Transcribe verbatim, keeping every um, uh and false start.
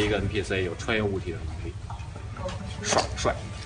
一个 N P C 有穿越物体的能力，爽帅。